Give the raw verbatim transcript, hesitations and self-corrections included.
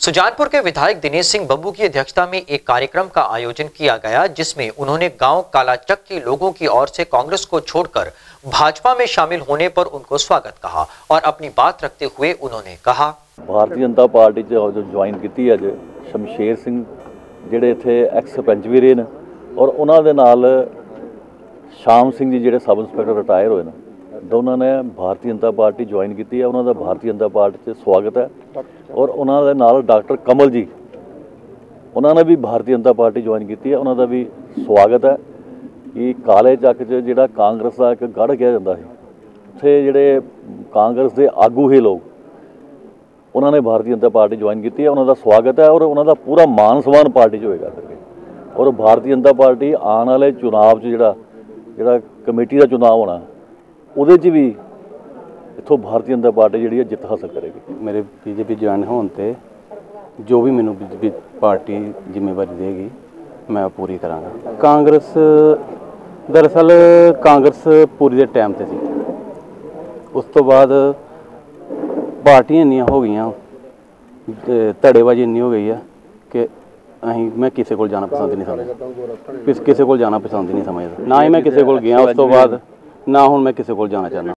सुजानपुर के विधायक दिनेश सिंह बब्बू की अध्यक्षता में एक कार्यक्रम का आयोजन किया गया, जिसमें उन्होंने गांव कालाचक के लोगों की ओर से कांग्रेस को छोड़कर भाजपा में शामिल होने पर उनको स्वागत कहा और अपनी बात रखते हुए उन्होंने कहा, भारतीय जनता पार्टी जो ज्वाइन की अज शमशेर सिंह जिहड़े इत्थे एक्स सरपंच भी रहे और उन्होंने नाल शाम सिंह जी जिहड़े सब इंस्पैक्टर रिटायर होए ने, दोनों ने भारतीय जनता पार्टी ज्वाइन की है। उन्होंने भारतीय जनता पार्टी से स्वागत है और उन्होंने नाल डॉक्टर कमल जी उन्होंने भी भारतीय जनता पार्टी ज्वाइन की है, उन्होंने भी स्वागत है कि काले चक जो कांग्रेस का एक गढ़ कहा जाता है, उत्थे जिहड़े कांग्रेस के आगू ही लोग उन्होंने भारतीय जनता पार्टी ज्वाइन की है, उन्होंने स्वागत है और उन्होंने पूरा मान सम्मान पार्टी च होएगा करके। और भारतीय जनता पार्टी आने वाले चुनाव जो जोड़ा कमेटी का चुनाव होना उहदे च भी इत्थों भारतीय जनता पार्टी जी जित हासिल करेगी। मेरे बीजेपी ज्वाइन होने ते जो भी मैनू बीजेपी पार्टी जिम्मेवारी देगी मैं पूरी करांगा। कांग्रेस दरअसल कांग्रेस पूरी दे टाइम ते सी, उस तो बाद पार्टियां इन्नियां हो गई, धड़ेबाजी इन्नी हो गई है कि अहीं मैं किसी को जाना पसंद नहीं समझदा, किसी को जाना पसंद नहीं समझदा, ना ही मैं किसी को गया उस तो बाद, ना हुण मैं किसी को जाना चाहना।